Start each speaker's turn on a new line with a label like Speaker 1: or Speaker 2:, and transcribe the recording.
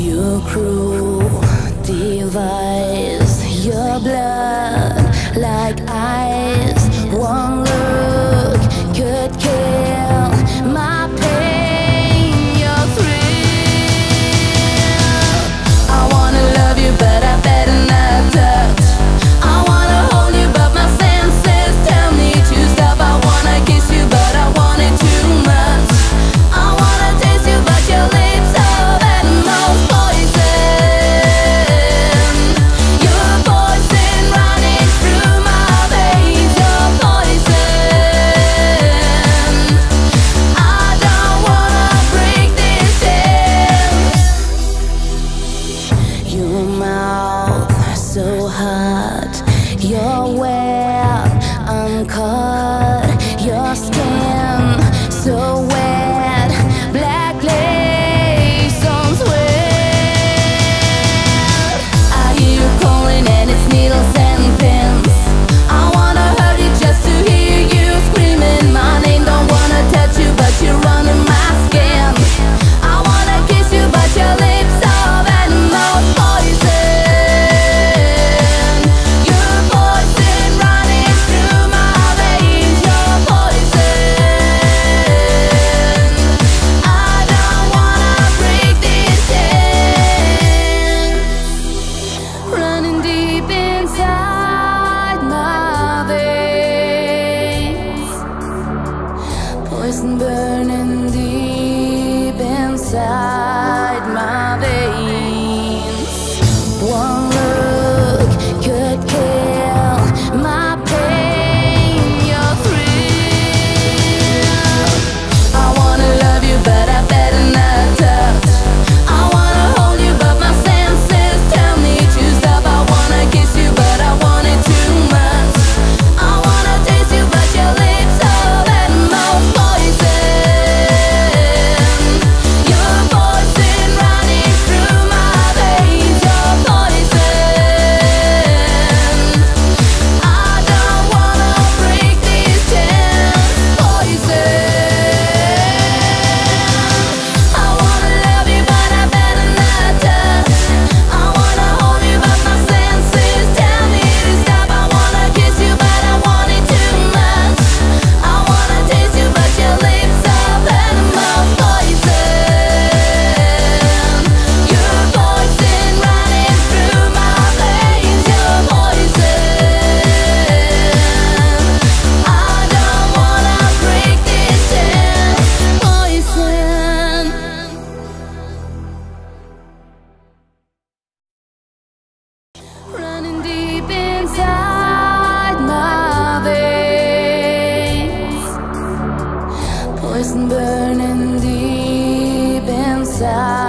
Speaker 1: Your cruel device, your blood like ice. One look could kill my pain, your thrill. I wanna love you, but I better not touch. I wanna hold you, but my senses tell me to stop. I wanna kiss you, but I want it too much. I wanna taste you, but your lips are venomous poison. You're poison running through my veins. You're poison. I don't wanna break this dance. Your mouth so hot, you're wet, I'm caught. Your skin so wet, black lace on sweat. I hear you calling and it's needles and pins. I wanna hurt you just to hear you screaming my name. Don't wanna touch you, but you're under my skin. I wanna kiss you, but your lips are venomous poison. You're poison running through my veins. You're poison. I don't wanna break this dance. Running deep inside my veins. Poison burning deep inside my veins. One look could kill my pain, your thrill. I wanna love you, but I better not touch. I wanna hold you, but my senses tell me to stop. I wanna kiss you, but I want it too much. I wanna taste you, but your lips are venomous poison. You're poison running through my veins. You're poison. I don't wanna break this dance. Poison. I wanna love you, but I better not touch. I wanna hold you, but my senses tell me to stop. I wanna kiss you, but I want it too much. I wanna taste you, but your lips are venomous poison. You're poison running through my veins. You're poison. I don't wanna break this dance. Poison. Running deep inside my veins. Poison burning deep inside.